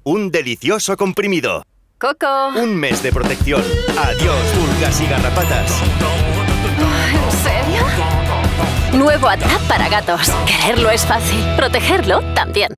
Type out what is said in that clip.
Un delicioso comprimido. Coco. Un mes de protección. Adiós, pulgas y garrapatas. ¿En serio? Nuevo Atap para gatos. Quererlo es fácil. Protegerlo también.